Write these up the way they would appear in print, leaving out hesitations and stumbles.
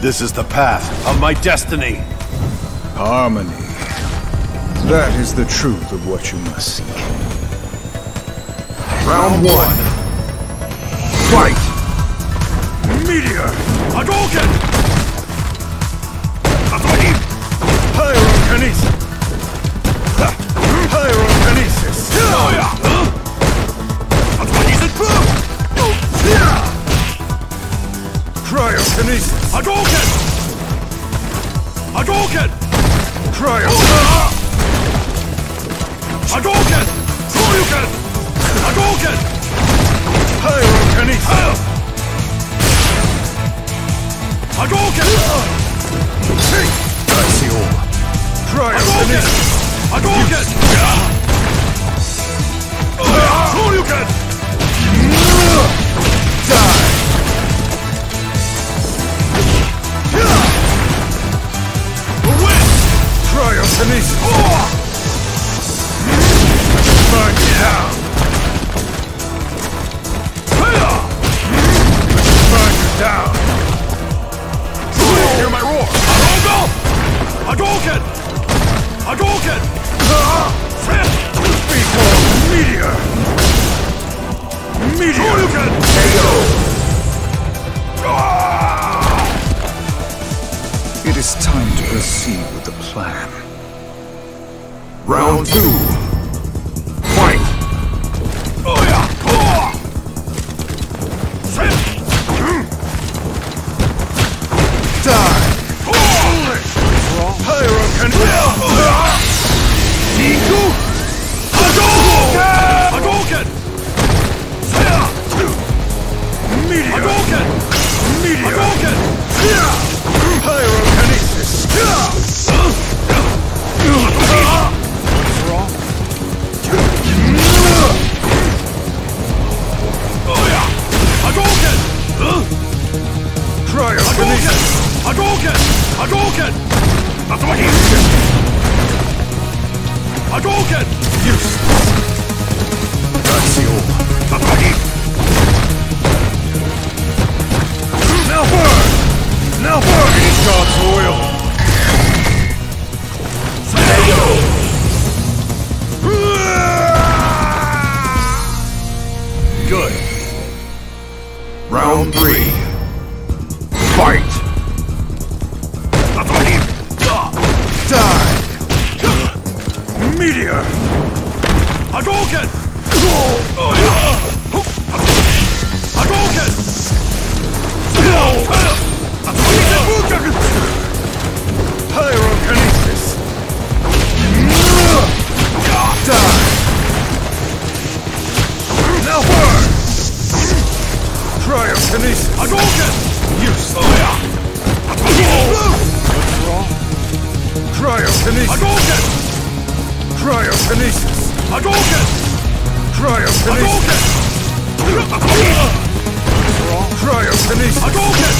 This is the path of my destiny. Harmony. That is the truth of what you must seek. Round 1. Fight! Meteor! Hadouken! Pyrokinesis! Pyrokinesis! Cryokinesis! Hadouken! Hadouken! Cryokinesis! Hadouken! Hadouken! Hadouken! Pyrokinesis! Hadouken! That's the all. Cryokinesis! Hadouken! Hadouken! Die! Cryokinesis! Burn you down! Burn you down! Hear my roar! Hadouken! Hadouken! Become meteor! Meteor! It is time to proceed with the plan. Round 2. Fight! Die! Pyrokinesis! Giru! Hadouken! Meteor! Hadouken! Meteor! Hadouken! Pyrokinesis! Hadouken! Cryokinesis! Hadouken! Hadouken! Hadouken! Useless! That's the all. Now burn! Now burn! Eat God's oil! Good. Round 3. Fight! Die! Meteor! Hadouken! Hadouken! Pyrokinesis! Die! Now burn! Cryokinesis! Hadouken! Useless! Cryokinesis! Hadouken! Cryokinesis! Hadouken! Cryokinesis! Cryokinesis! Hadouken!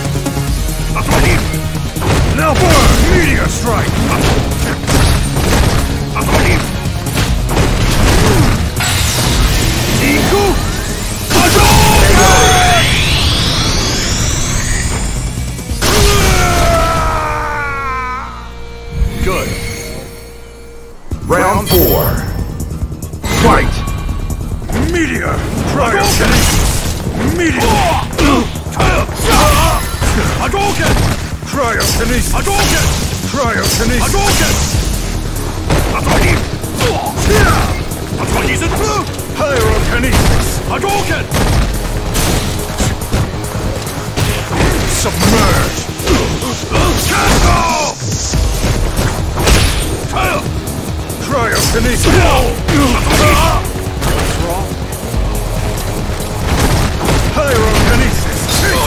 Now burn! Meteor strike! Giru! Hadouken! Good. Round 4. Fight! Meteor! Cryokinesis! Meteor! Hadouken! Cryokinesis! Hadouken! Cryokinesis! Hadouken! Pyrokinesis! Hadouken! Submerge! Cancel! Cryokinesis! Pyrokinesis!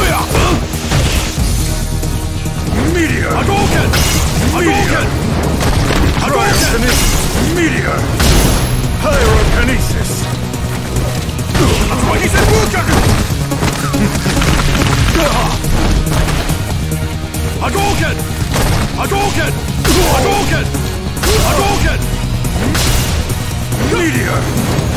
Meteor! Hadouken! Hadouken! Cryokinesis! Meteor! Pyrokinesis! Hadouken! Hadouken! Hadouken! Hadouken! Meteor!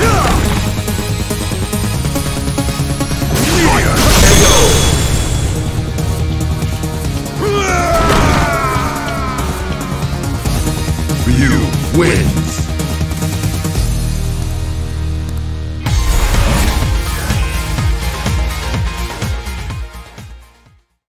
you wins.